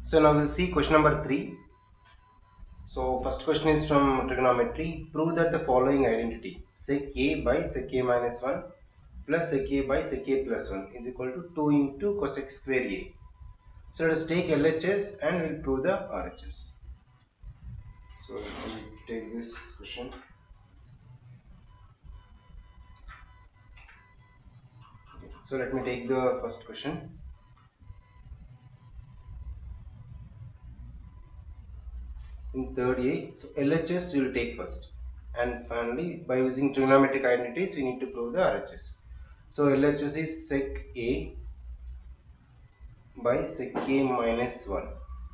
So now we'll see question number 3. So first question is from trigonometry. Prove that the following identity sec a by sec a minus 1 plus sec a by sec a plus 1 is equal to 2 into cosec square a. So let us take LHS and we'll prove the RHS. So we'll take this question. So let me take the first question. In third A, so LHS we will take first, and finally by using trigonometric identities we need to prove the RHS. So LHS is sec A by sec A minus 1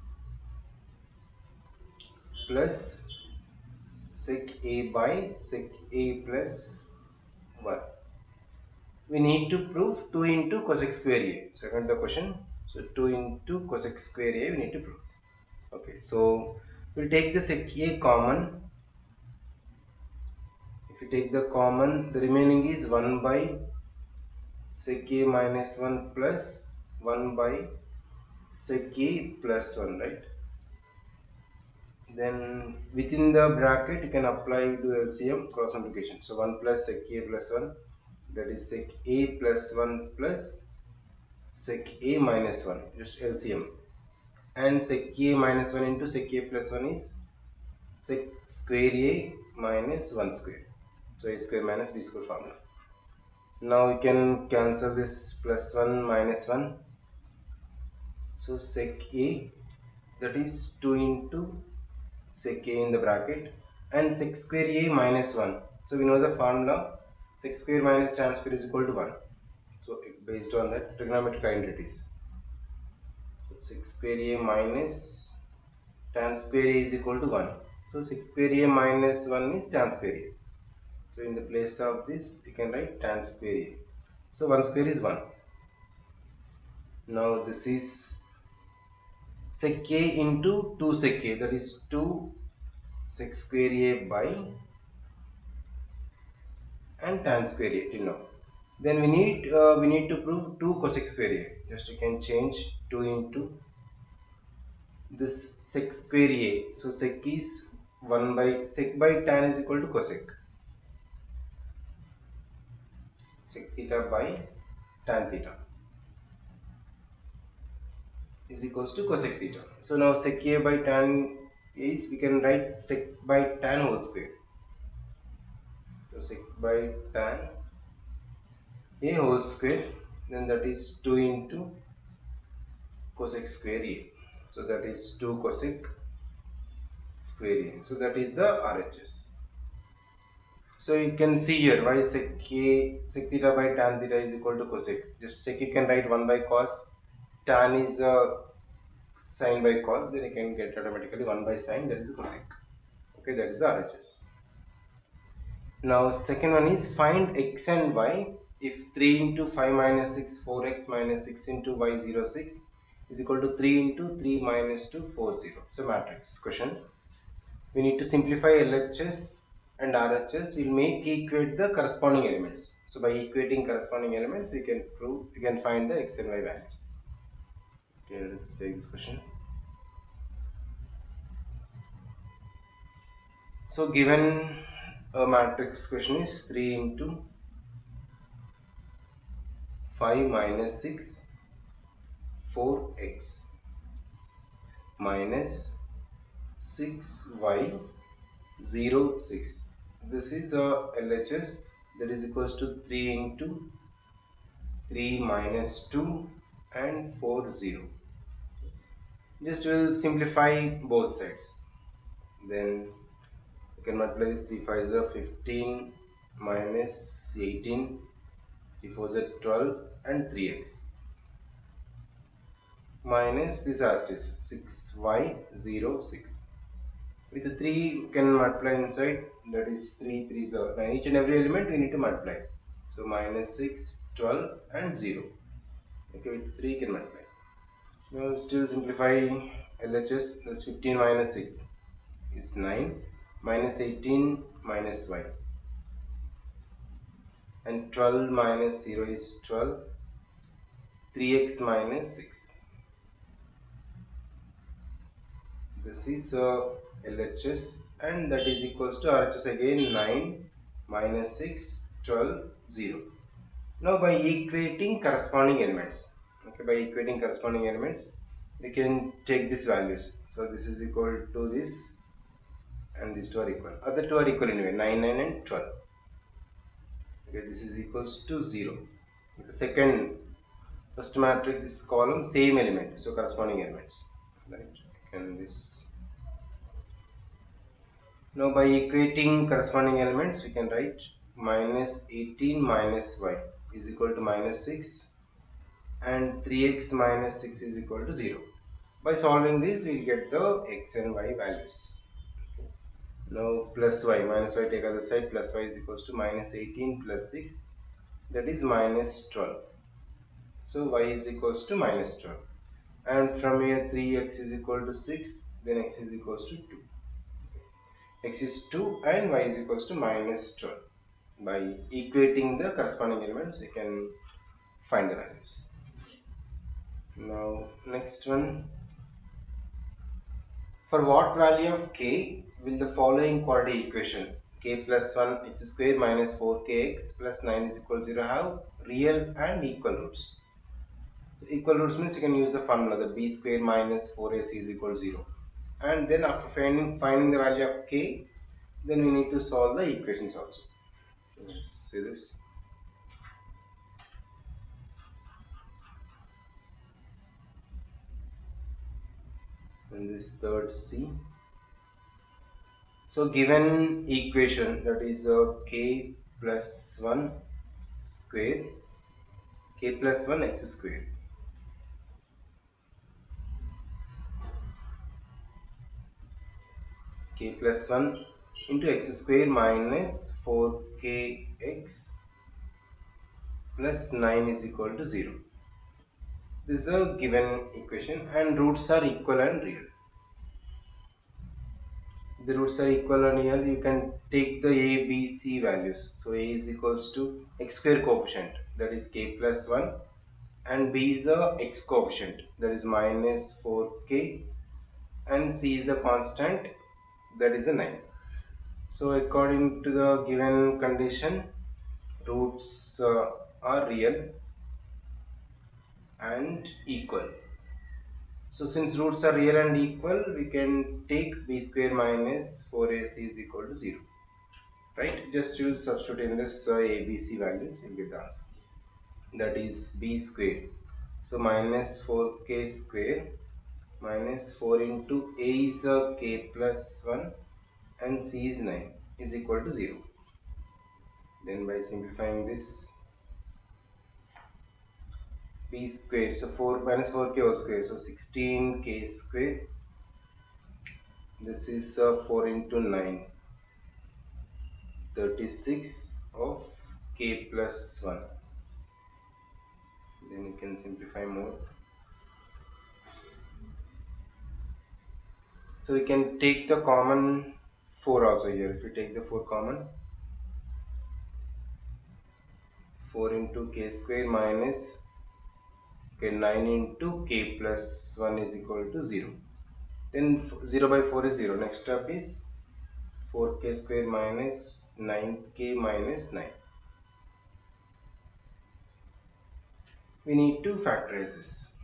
plus sec A by sec A plus 1. We need to prove 2 into cosec square A. Second the question. So 2 into cosec square A we need to prove. Okay, so we'll take the sec A common. If you take the common, the remaining is 1 by sec A minus 1 plus 1 by sec A plus 1, right? Then within the bracket you can apply to LCM cross multiplication. So 1 plus sec A plus 1, that is sec A plus 1 plus sec A minus 1, just LCM. And sec A minus 1 into sec A plus 1 is sec square A minus 1 square. So A square minus B square formula. Now we can cancel this plus 1 minus 1. So sec A, that is 2 into sec A in the bracket, and sec square A minus 1. So we know the formula, sec square minus tan square is equal to 1. So based on that trigonometric identities, so sec square A minus tan square A is equal to 1. So sec square A minus 1 is tan square A. So in the place of this you can write tan square A. So 1 square is 1. Now this is sec A into 2 sec A, that is 2 sec square A by and tan square A till now. Then we need to prove 2 cosec square A. Just you can change 2 into this sec square A. So sec is 1 by sec by tan is equal to cosec. Sec theta by tan theta is equals to cosec theta. So now sec A by tan is, we can write sec by tan whole square. So sec by tan A whole square, then that is 2 into cosec square A. So that is 2 cosec square A. So that is the RHS. So you can see here why sec theta by tan theta is equal to cosec. Just sec you can write 1 by cos, tan is sine by cos, then you can get automatically 1 by sine, that is cosec. Okay, that is the RHS. Now second one is find x and y if 3 into 5 minus 6 4x minus 6 into y 0 6 is equal to 3 into 3 minus 2 4 0. So matrix question. We need to simplify LHS and RHS. We'll make equate the corresponding elements. So by equating corresponding elements, we can prove, we can find the x and y values. Okay, let's take this question. So given a matrix question is 3 into 5 minus 6 4x minus 6y 0 6. This is a LHS, that is equals to 3 into 3 minus 2 and 4 0. Just will simplify both sides. Then you can multiply this 3 5 is 15 minus 18, 3 4 is 12 and 3x minus this as is 6y 0 6. With the 3 you can multiply inside, that is 3 3 is 9. Each and every element we need to multiply. So minus 6 12 and 0. Okay, with 3 you can multiply. Now still simplify LHS. That's 15 minus 6 is 9 minus 18 minus y, and 12 minus 0 is 12, 3x minus 6. This is LHS, and that is equals to RHS again 9 minus 6 12 0. Now by equating corresponding elements, okay, by equating corresponding elements, we can take these values. So this is equal to this, and these two are equal. Other two are equal anyway, 9 9 and 12. Okay, this is equals to 0. The first matrix is column same element, so corresponding elements. Right? And this. Now by equating corresponding elements, we can write minus 18 minus y is equal to minus 6, and 3x minus 6 is equal to 0. By solving this, we get the x and y values. Now plus y, minus y take other side, plus y is equals to minus 18 plus 6, that is minus 12. So y is equals to minus 12. And from here 3x is equal to 6, then x is equals to 2. X is 2 and y is equals to minus 12. By equating the corresponding elements, we can find the values. Now next one. For what value of k will the following quadratic equation k plus 1 x square minus 4kx plus 9 is equal to 0 have real and equal roots? Equal roots means you can use the formula that b square minus 4ac is equal to 0. And then after finding the value of k, then we need to solve the equations also. Let's see this. And this third C. So given equation, that is k plus 1 square, k plus 1 x square. K plus 1 into x square minus 4kx plus 9 is equal to 0. This is the given equation, and roots are equal and real. The roots are equal and real, you can take the a, b, c values. So a is equals to x square coefficient, that is k plus 1, and b is the x coefficient, that is minus 4k, and c is the constant, that is a 9. So according to the given condition, roots are real and equal. So since roots are real and equal, we can take b square minus 4ac is equal to 0. Right? Just you will substitute in this a, b, c values, you will get the answer. That is b square. So minus 4k square minus 4 into a is k plus 1 and c is 9 is equal to 0. Then by simplifying this, b square, so 4 minus 4k whole square, so 16k square, this is 4 into 9, 36 of k plus 1. Then you can simplify more. So we can take the common 4 also here. If you take the 4 common, 4 into k square minus 9 into k plus 1 is equal to 0. Then 0 by 4 is 0. Next step is 4k square minus 9k minus 9. We need to factorize this.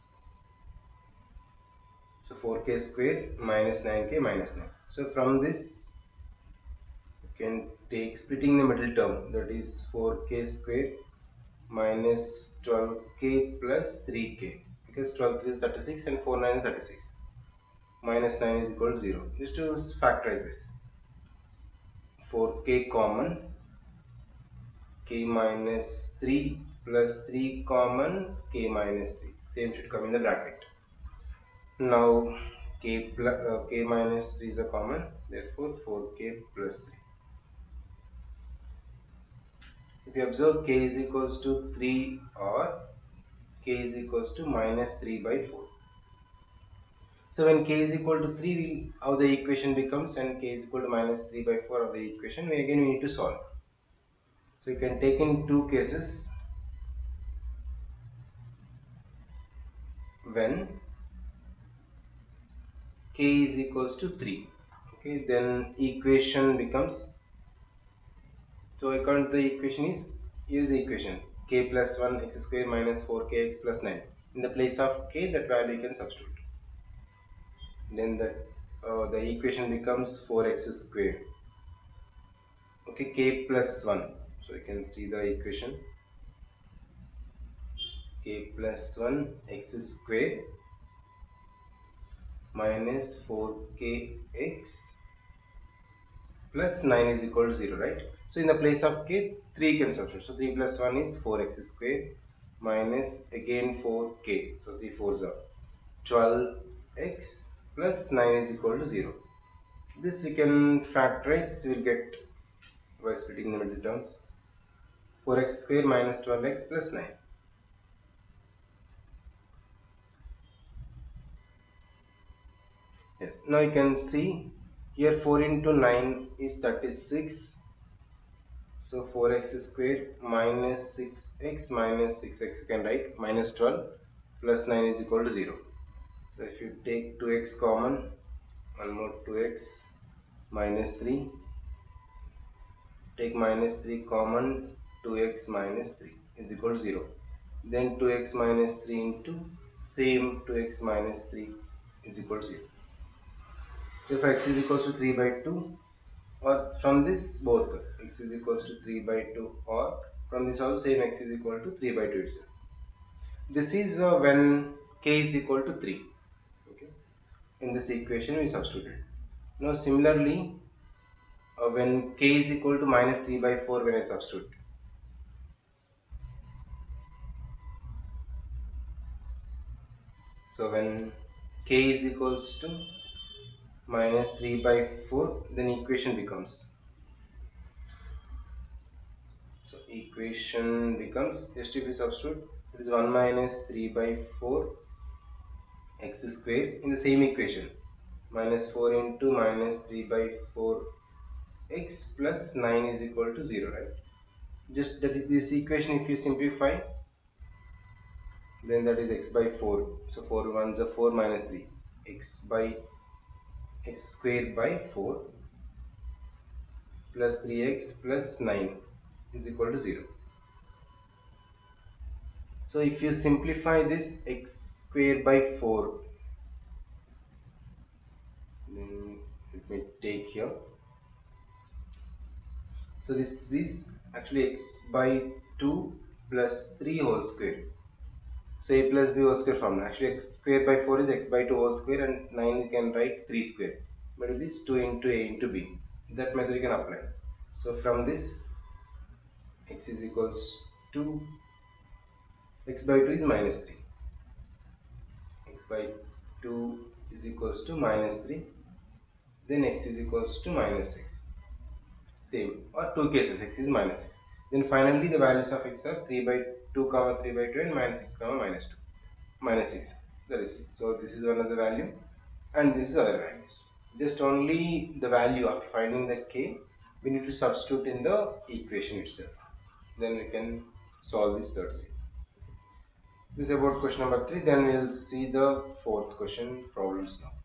So 4k square minus 9k minus 9. So from this, you can take splitting the middle term, that is 4k square minus 12k plus 3k, because 12 is 36 and 4 9 is 36. Minus 9 is equal to 0. Just to factorize this, 4k common, k minus 3 plus 3 common, k minus 3. Same should come in the bracket. Now k minus 3 is the common, therefore 4k plus 3. If you observe, k is equals to 3 or k is equals to minus 3 by 4. So when k is equal to 3, how the equation becomes, and k is equal to minus 3 by 4 of the equation, we need to solve. So you can take in two cases. When k is equals to 3. Okay, then equation becomes, so according to the equation is, here is the equation, k plus 1 x square minus 4kx plus 9. In the place of k, that value you can substitute. Then the equation becomes 4x square. Okay, k plus 1. So you can see the equation, k plus 1 x square minus 4kx plus 9 is equal to 0, right? So in the place of k, 3 can substitute. So 3 plus 1 is 4x square minus again 4k. So 3 4s are 12x plus 9 is equal to 0. This we can factorize, we will get by splitting the middle terms. 4x square minus 12x plus 9. Yes, now you can see here 4 into 9 is 36. So 4x square minus 6x minus 6x, you can write minus 12 plus 9 is equal to 0. So if you take 2x common, one more 2x minus 3, take minus 3 common, 2x minus 3 is equal to 0. Then 2x minus 3 into same 2x minus 3 is equal to 0. So if x is equals to 3 by 2, or from this both x is equals to 3 by 2, or from this also same x is equal to 3 by 2 itself. This is when k is equal to 3. Okay, in this equation we substituted. Now similarly, when k is equal to minus 3 by 4, when I substitute, so when k is equals to minus 3 by 4, then equation becomes, so equation becomes, just if we substitute, it is 1 minus 3 by 4 x square in the same equation, minus 4 into minus 3 by 4 x plus 9 is equal to 0, right? Just that is this equation, if you simplify, then that is x by 4. So 4 ones are 4 minus 3, x square by 4 plus 3x plus 9 is equal to 0. So if you simplify this x square by 4, then let me take here. So this is actually x by 2 plus 3 whole square. So a plus b whole square formula. Actually x square by 4 is x by 2 whole square, and 9 you can write 3 square. But it is 2 into a into b. That method you can apply. So from this, x is equals to, x by 2 is minus 3. X by 2 is equals to minus 3. Then x is equals to minus 6. Same, or two cases, x is minus 6. Then finally the values of x are 3 by 2 comma 3 by 2 and minus 6 comma minus 2 minus 6. That is, so this is one of the value and this is other values. Just only the value after finding the k, we need to substitute in the equation itself. Then we can solve this third C. This is about question number 3. Then we will see the fourth question problems now.